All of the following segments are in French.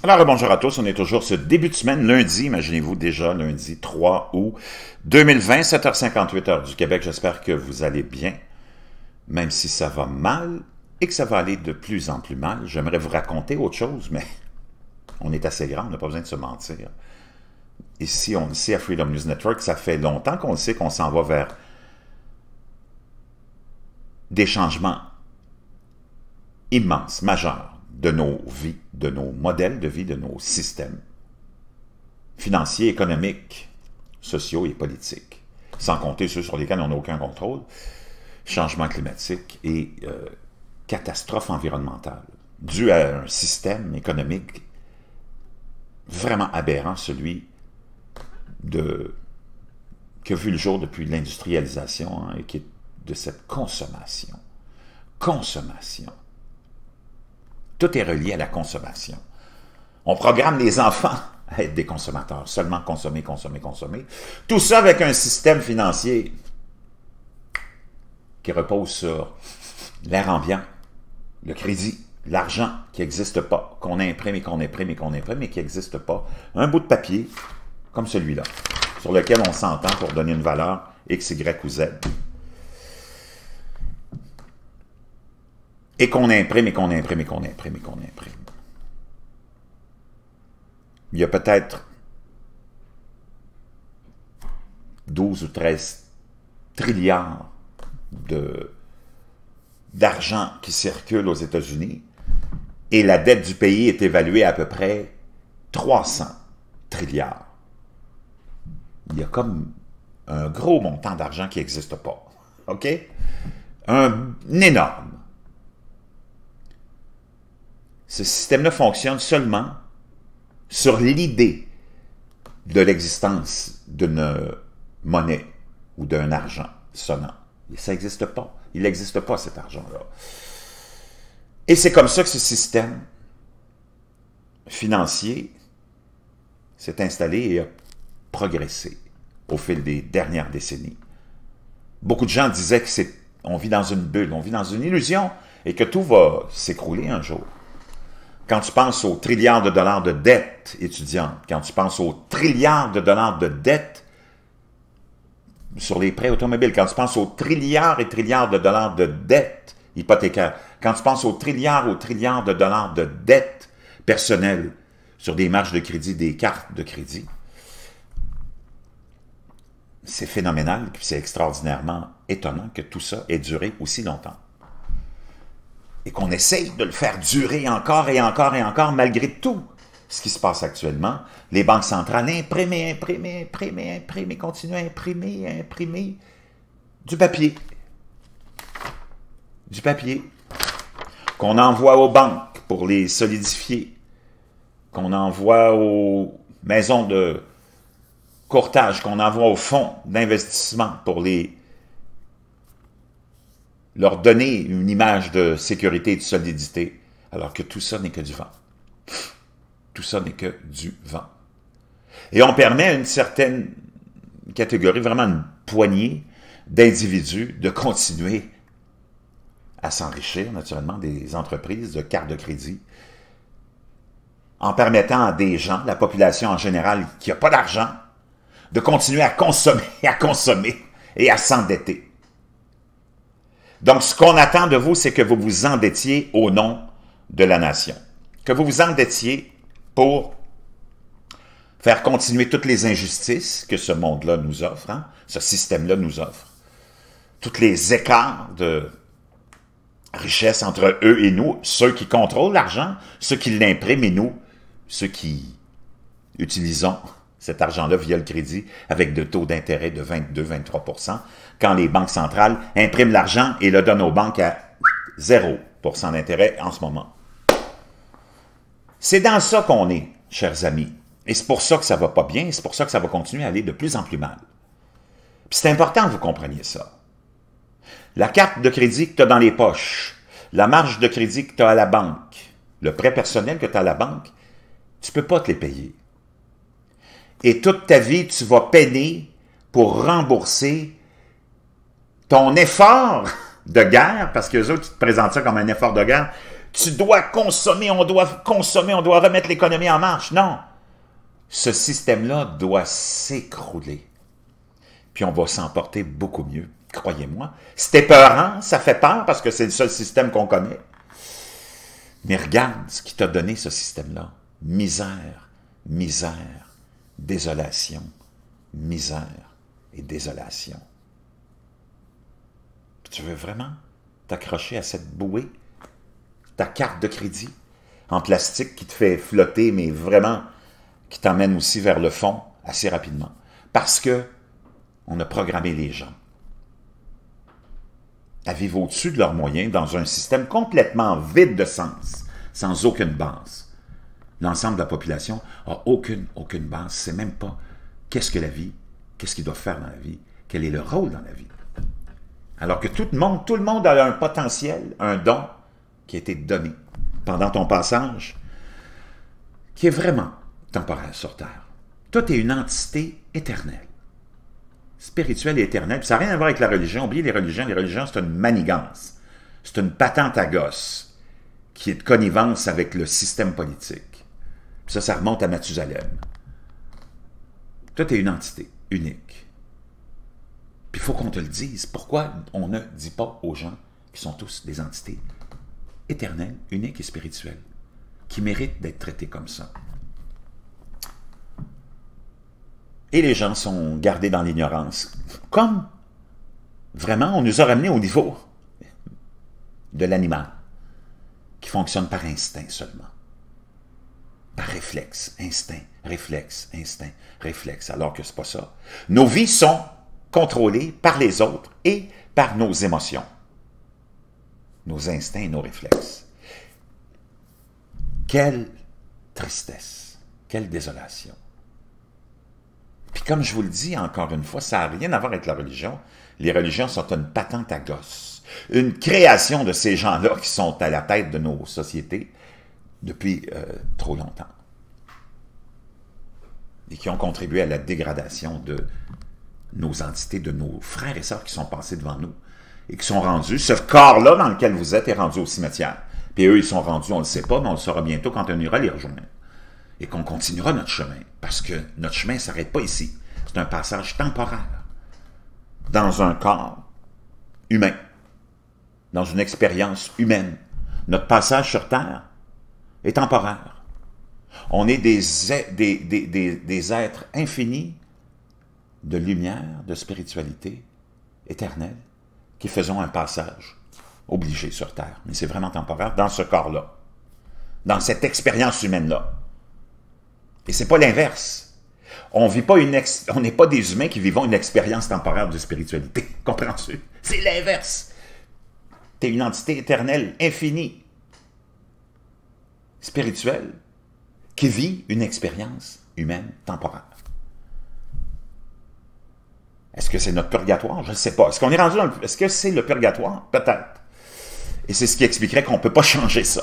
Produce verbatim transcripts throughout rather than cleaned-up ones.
Alors, bonjour à tous, on est toujours ce début de semaine, lundi, imaginez-vous déjà, lundi trois août deux mille vingt, sept heures cinquante-huit heure du Québec. J'espère que vous allez bien, même si ça va mal et que ça va aller de plus en plus mal. J'aimerais vous raconter autre chose, mais on est assez grand, on n'a pas besoin de se mentir. Ici, on le sait à Freedom News Network, ça fait longtemps qu'on le sait qu'on s'en va vers des changements immenses, majeurs, de nos vies, de nos modèles de vie, de nos systèmes financiers, économiques, sociaux et politiques, sans compter ceux sur lesquels on n'a aucun contrôle, changement climatique et euh, catastrophe environnementale, due à un système économique vraiment aberrant, celui de, qui a vu le jour depuis l'industrialisation, hein, et qui est de cette consommation. Consommation. Tout est relié à la consommation. On programme les enfants à être des consommateurs, seulement consommer, consommer, consommer. Tout ça avec un système financier qui repose sur l'air ambiant, le crédit, l'argent qui n'existe pas, qu'on imprime et qu'on imprime et qu'on imprime et qui n'existe pas. Un bout de papier, comme celui-là, sur lequel on s'entend pour donner une valeur X, Y ou Z. Et qu'on imprime, et qu'on imprime, et qu'on imprime, et qu'on imprime. Il y a peut-être douze ou treize trilliards d'argent qui circule aux États-Unis, et la dette du pays est évaluée à peu près trois cents trilliards. Il y a comme un gros montant d'argent qui n'existe pas. OK? Un, un énorme. Ce système-là fonctionne seulement sur l'idée de l'existence d'une monnaie ou d'un argent sonnant. Et ça n'existe pas. Il n'existe pas, cet argent-là. Et c'est comme ça que ce système financier s'est installé et a progressé au fil des dernières décennies. Beaucoup de gens disaient que c'est, on vit dans une bulle, on vit dans une illusion et que tout va s'écrouler un jour. Quand tu penses aux trilliards de dollars de dettes étudiantes, quand tu penses aux trilliards de dollars de dettes sur les prêts automobiles, quand tu penses aux trilliards et trilliards de dollars de dettes hypothécaires, quand tu penses aux trilliards aux trilliards de dollars de dettes personnelles sur des marges de crédit, des cartes de crédit, c'est phénoménal, c'est extraordinairement étonnant que tout ça ait duré aussi longtemps. Et qu'on essaye de le faire durer encore et encore et encore, malgré tout ce qui se passe actuellement. Les banques centrales imprimer, imprimer, imprimer, imprimer, continuent à imprimer, imprimer du papier. Du papier qu'on envoie aux banques pour les solidifier, qu'on envoie aux maisons de courtage, qu'on envoie aux fonds d'investissement pour les leur donner une image de sécurité et de solidité, alors que tout ça n'est que du vent. Tout ça n'est que du vent. Et on permet à une certaine catégorie, vraiment une poignée d'individus, de continuer à s'enrichir, naturellement, des entreprises de cartes de crédit, en permettant à des gens, la population en général, qui n'a pas d'argent, de continuer à consommer, à consommer et à s'endetter. Donc, ce qu'on attend de vous, c'est que vous vous endettiez au nom de la nation. Que vous vous endettiez pour faire continuer toutes les injustices que ce monde-là nous offre, hein, ce système-là nous offre. Tous les écarts de richesse entre eux et nous, ceux qui contrôlent l'argent, ceux qui l'impriment et nous, ceux qui utilisons cet argent-là via le crédit avec des taux d'intérêt de vingt-deux à vingt-trois pour cent, quand les banques centrales impriment l'argent et le donnent aux banques à zéro pour cent d'intérêt en ce moment. C'est dans ça qu'on est, chers amis. Et c'est pour ça que ça ne va pas bien, c'est pour ça que ça va continuer à aller de plus en plus mal. Puis c'est important que vous compreniez ça. La carte de crédit que tu as dans les poches, la marge de crédit que tu as à la banque, le prêt personnel que tu as à la banque, tu ne peux pas te les payer. Et toute ta vie, tu vas peiner pour rembourser ton effort de guerre, parce qu'eux autres, tu te présentes ça comme un effort de guerre, Tu dois consommer, on doit consommer, on doit remettre l'économie en marche. Non. Ce système-là doit s'écrouler. Puis on va s'en porter beaucoup mieux, croyez-moi. C'est épeurant, ça fait peur parce que c'est le seul système qu'on connaît. Mais regarde ce qui t'a donné ce système-là. Misère, misère, désolation, misère et désolation. Tu veux vraiment t'accrocher à cette bouée, ta carte de crédit en plastique qui te fait flotter, mais vraiment qui t'emmène aussi vers le fond assez rapidement. Parce que on a programmé les gens à vivre au-dessus de leurs moyens dans un système complètement vide de sens, sans aucune base. L'ensemble de la population n'a aucune, aucune base, c'est même pas qu'est-ce que la vie, qu'est-ce qu'ils doivent faire dans la vie, quel est leur rôle dans la vie. Alors que tout le monde, tout le monde a un potentiel, un don qui a été donné pendant ton passage, qui est vraiment temporaire sur Terre. Toi, est une entité éternelle, spirituelle et éternelle. Puis ça n'a rien à voir avec la religion. Oubliez les religions. Les religions, c'est une manigance. C'est une patente à gosse qui est de connivence avec le système politique. Puis ça, ça remonte à Mathusalem. Toi, tu es une entité unique. Puis il faut qu'on te le dise. Pourquoi on ne dit pas aux gens qui sont tous des entités éternelles, uniques et spirituelles, qui méritent d'être traités comme ça? Et les gens sont gardés dans l'ignorance. Comme, vraiment, on nous a ramenés au niveau de l'animal, qui fonctionne par instinct seulement. Par réflexe, instinct, réflexe, instinct, réflexe, alors que c'est pas ça. Nos vies sont contrôlées par les autres et par nos émotions. Nos instincts et nos réflexes. Quelle tristesse, quelle désolation. Puis comme je vous le dis encore une fois, ça n'a rien à voir avec la religion. Les religions sont une patente à gosse. Une création de ces gens-là qui sont à la tête de nos sociétés depuis euh, trop longtemps. Et qui ont contribué à la dégradation de nos entités, de nos frères et sœurs qui sont passés devant nous. Et qui sont rendus, ce corps-là dans lequel vous êtes est rendu au cimetière. Puis eux, ils sont rendus, on ne le sait pas, mais on le saura bientôt quand on ira les rejoindre. Et qu'on continuera notre chemin, parce que notre chemin ne s'arrête pas ici. C'est un passage temporaire, dans un corps humain, dans une expérience humaine. Notre passage sur Terre est temporaire. On est des, des, des, des, des êtres infinis de lumière, de spiritualité éternelle, qui faisons un passage obligé sur Terre. Mais c'est vraiment temporaire dans ce corps-là, dans cette expérience humaine-là. Et c'est pas l'inverse. On vit pas une ex... on n'est pas des humains qui vivons une expérience temporaire de spiritualité. Comprends-tu? C'est l'inverse. Tu es une entité éternelle, infinie, spirituelle, qui vit une expérience humaine temporaire. Est-ce que c'est notre purgatoire? Je ne sais pas. Est-ce qu'on est rendu dans le... Est-ce que c'est le purgatoire? Peut-être. Et c'est ce qui expliquerait qu'on ne peut pas changer ça.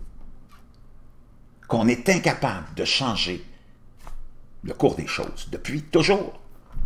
Qu'on est incapable de changer le cours des choses, depuis toujours.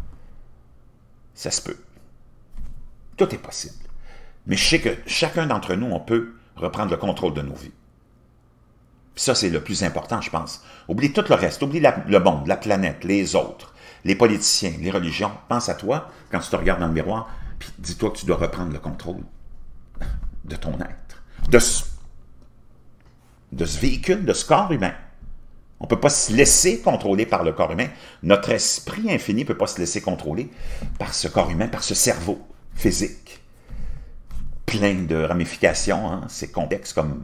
Ça se peut. Tout est possible. Mais je sais que chacun d'entre nous, on peut reprendre le contrôle de nos vies. Puis ça, c'est le plus important, je pense. Oublie tout le reste. Oublie la, le monde, la planète, les autres, les politiciens, les religions. Pense à toi, quand tu te regardes dans le miroir, puis dis-toi que tu dois reprendre le contrôle de ton être, de ce, de ce véhicule, de ce corps humain. On ne peut pas se laisser contrôler par le corps humain. Notre esprit infini ne peut pas se laisser contrôler par ce corps humain, par ce cerveau physique, plein de ramifications. Hein? C'est complexe comme,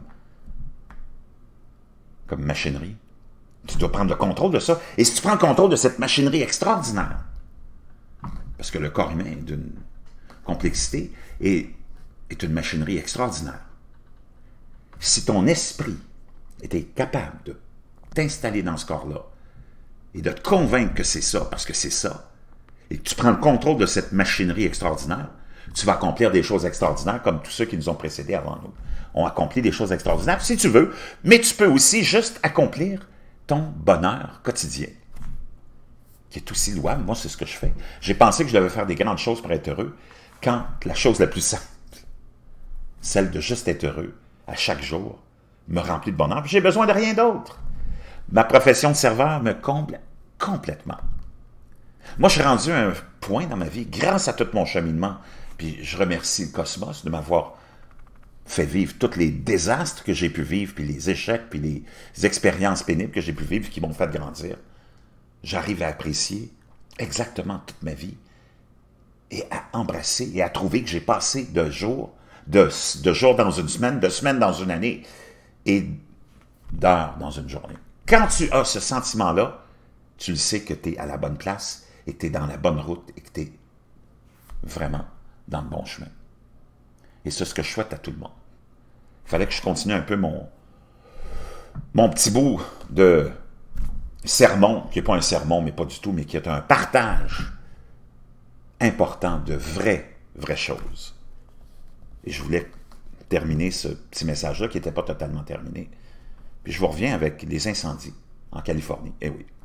comme machinerie. Tu dois prendre le contrôle de ça. Et si tu prends le contrôle de cette machinerie extraordinaire, parce que le corps humain est d'une complexité et est une machinerie extraordinaire, si ton esprit était capable de t'installer dans ce corps-là et de te convaincre que c'est ça, parce que c'est ça, et que tu prends le contrôle de cette machinerie extraordinaire, tu vas accomplir des choses extraordinaires comme tous ceux qui nous ont précédés avant nous ont accompli des choses extraordinaires, si tu veux, mais tu peux aussi juste accomplir ton bonheur quotidien, qui est aussi louable. Moi, c'est ce que je fais. J'ai pensé que je devais faire des grandes choses pour être heureux, quand la chose la plus simple, celle de juste être heureux à chaque jour, me remplit de bonheur, j'ai besoin de rien d'autre. Ma profession de serveur me comble complètement. Moi, je suis rendu à un point dans ma vie, grâce à tout mon cheminement, puis je remercie le cosmos de m'avoir fait vivre tous les désastres que j'ai pu vivre, puis les échecs, puis les expériences pénibles que j'ai pu vivre, qui m'ont fait grandir. J'arrive à apprécier exactement toute ma vie et à embrasser et à trouver que j'ai passé de jours, de, de jours dans une semaine, de semaines dans une année et d'heures dans une journée. Quand tu as ce sentiment-là, tu le sais que tu es à la bonne place et que tu es dans la bonne route et que tu es vraiment dans le bon chemin. Et c'est ce que je souhaite à tout le monde. Il fallait que je continue un peu mon, mon petit bout de sermon, qui n'est pas un sermon, mais pas du tout, mais qui est un partage important de vraies, vraies choses. Et je voulais terminer ce petit message-là, qui n'était pas totalement terminé. Puis je vous reviens avec les incendies en Californie. Eh oui.